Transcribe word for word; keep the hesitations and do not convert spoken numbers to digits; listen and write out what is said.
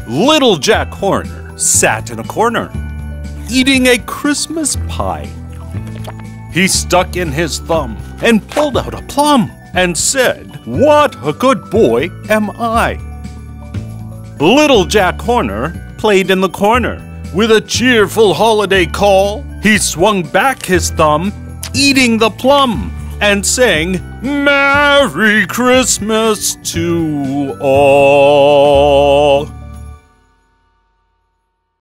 Little Jack Horner sat in a corner, eating a Christmas pie. He stuck in his thumb and pulled out a plum and said, "What a good boy am I." Little Jack Horner played in the corner. With a cheerful holiday call, he swung back his thumb, eating the plum, and sang, "Merry Christmas to all."